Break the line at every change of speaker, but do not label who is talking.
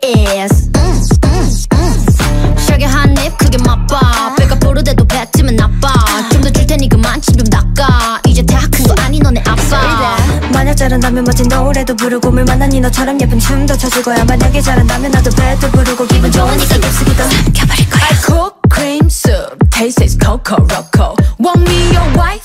kiss. 샤게 한입 크게 맛봐. 배가 부르대도 뱉으면 나빠. 좀 더 줄 테니 그만 침 좀 닦아. 이제 대학 큰 거 아니 너네 아빠.
만약 잘한다면 멋진 노래도 부르고 물 만나니 너처럼 예쁜 춤도 춰줄 거야. 만약에 잘한다면 나도 배도 부르고 기분 좋으니까 깁스기도 삼켜버릴 거야.
I cook cream soup, taste is coco roco. Want me your wife?